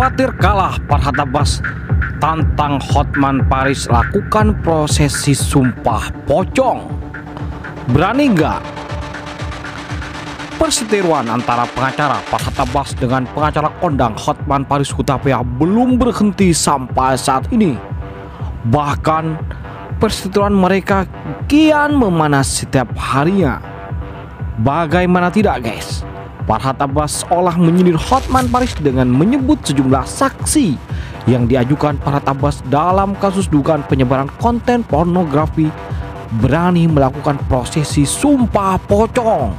Khawatir kalah, Farhad Abbas tantang Hotman Paris lakukan prosesi sumpah pocong. Berani nggak? Perseteruan antara pengacara Farhad Abbas dengan pengacara kondang Hotman Paris Hutapea belum berhenti sampai saat ini. Bahkan perseteruan mereka kian memanas setiap harinya. Bagaimana tidak, guys? Farhad Abbas seolah menyindir Hotman Paris dengan menyebut sejumlah saksi yang diajukan Farhad Abbas dalam kasus dugaan penyebaran konten pornografi berani melakukan prosesi sumpah pocong.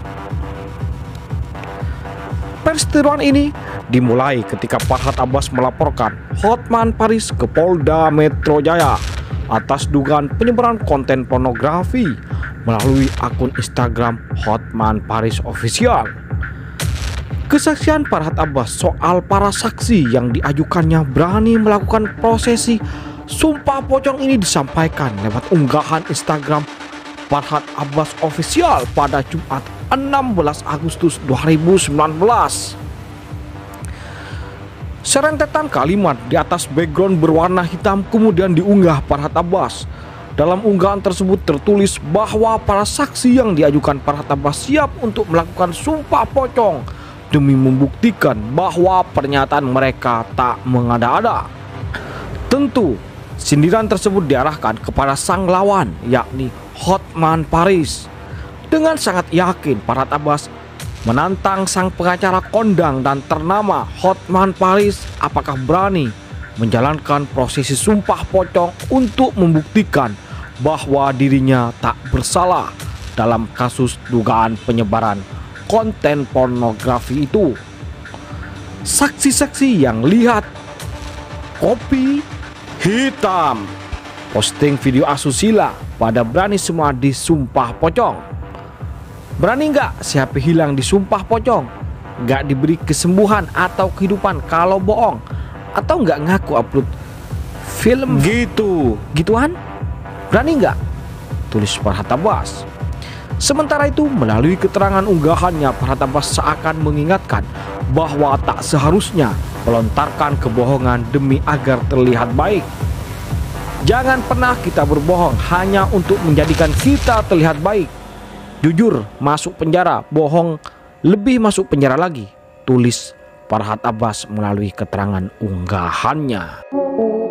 Perseteruan ini dimulai ketika Farhad Abbas melaporkan Hotman Paris ke Polda Metro Jaya atas dugaan penyebaran konten pornografi melalui akun Instagram Hotman Paris Official. Kesaksian Farhad Abbas soal para saksi yang diajukannya berani melakukan prosesi sumpah pocong ini disampaikan lewat unggahan Instagram Farhad Abbas Official pada Jumat 16 Agustus 2019. Serentetan kalimat di atas background berwarna hitam kemudian diunggah Farhad Abbas. Dalam unggahan tersebut tertulis bahwa para saksi yang diajukan Farhad Abbas siap untuk melakukan sumpah pocong demi membuktikan bahwa pernyataan mereka tak mengada-ada. Tentu, sindiran tersebut diarahkan kepada sang lawan, yakni Hotman Paris. Dengan sangat yakin, Farhad Abbas menantang sang pengacara kondang dan ternama Hotman Paris apakah berani menjalankan prosesi sumpah pocong untuk membuktikan bahwa dirinya tak bersalah dalam kasus dugaan penyebaran konten pornografi itu. Saksi-saksi yang lihat kopi hitam posting video asusila pada berani semua disumpah pocong. Berani nggak siapa hilang disumpah pocong? Nggak diberi kesembuhan atau kehidupan kalau bohong? Atau nggak ngaku upload film gituan? Berani nggak? Tulis Farhad Abbas. Sementara itu, melalui keterangan unggahannya, Farhad Abbas seakan mengingatkan bahwa tak seharusnya melontarkan kebohongan demi agar terlihat baik. Jangan pernah kita berbohong hanya untuk menjadikan kita terlihat baik. Jujur masuk penjara, bohong lebih masuk penjara lagi, tulis Farhad Abbas melalui keterangan unggahannya.